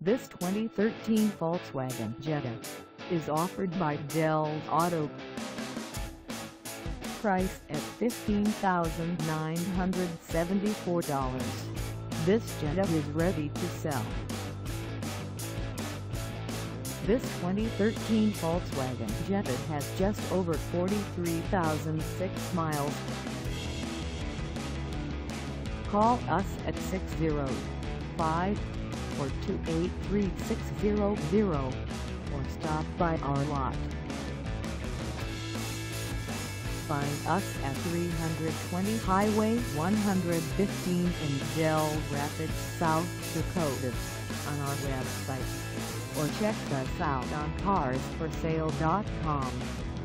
This 2013 Volkswagen Jetta is offered by Dell Auto. Priced at $15,974, this Jetta is ready to sell. This 2013 Volkswagen Jetta has just over 43,006 miles. Call us at 605-428-3600 or stop by our lot. Find us at 320 Highway 115 in Dell Rapids, South Dakota on our website, or check us out on carsforsale.com.